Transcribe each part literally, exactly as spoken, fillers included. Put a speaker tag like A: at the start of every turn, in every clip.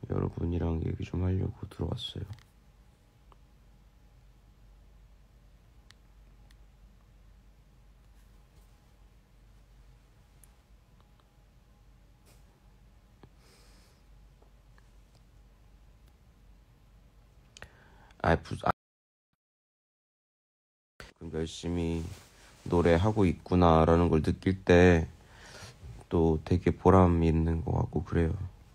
A: 여러분이랑 얘기 좀 하려고 들어왔어요. 아, 부, 아, 열심히 노래하고 있구나라는 걸 느낄 때 또 되게 보람이 있는 것 같고 그래요.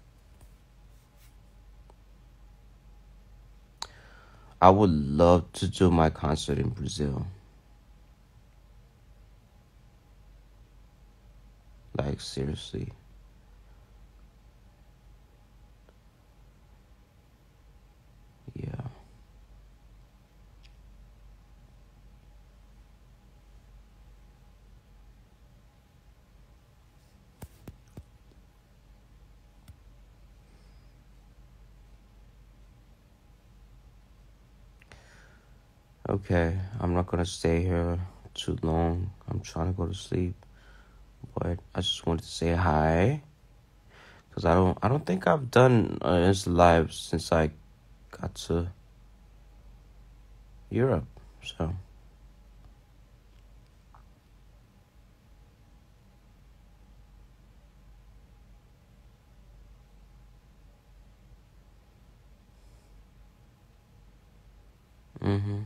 A: I would love to do my concert in Brazil. Like, seriously. Yeah. Okay, I'm not gonna stay here too long. I'm trying to go to sleep, but I just wanted to say hi, cause I don't, I don't think I've done an Insta Live since I got to Europe. So, mm-hmm.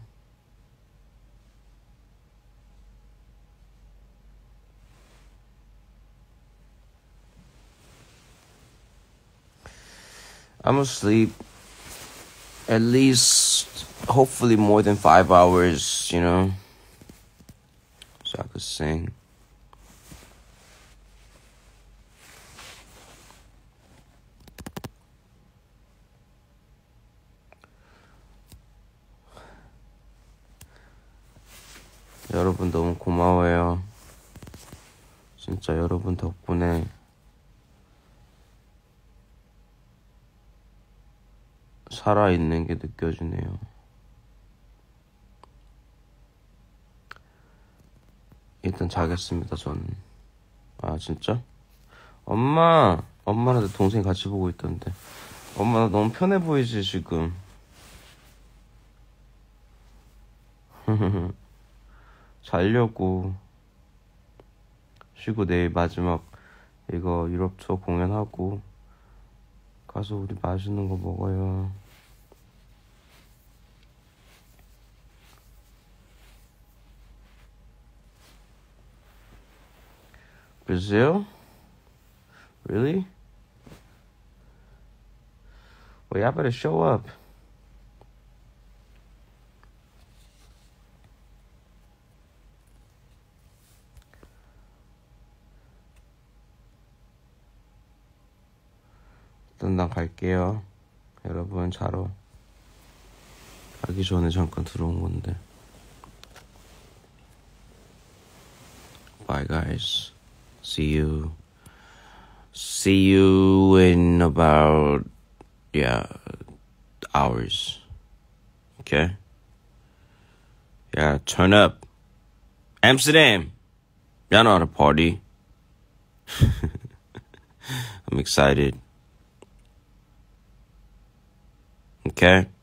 A: I'm gonna sleep at least, hopefully more than five hours, you know, so I could sing. 여러분 너무 고마워요. 진짜 여러분 덕분에 살아있는 게 느껴지네요. 일단 자겠습니다, 저는. 아, 진짜? 엄마! 엄마랑 내 동생이 같이 보고 있던데. 엄마, 나 너무 편해 보이지, 지금? 자려고. 쉬고 내일 마지막 이거 유럽 투어 공연하고 가서 우리 맛있는 거 먹어요. Brazil? Really? Well, y'all better show up. 일단 난 갈게요. 여러분 자러 가기 전에 잠깐 들어온 건데. Bye guys. See you. See you in about, yeah, hours. Okay? Yeah, turn up. Amsterdam. Y'all know how to party. I'm excited. Okay?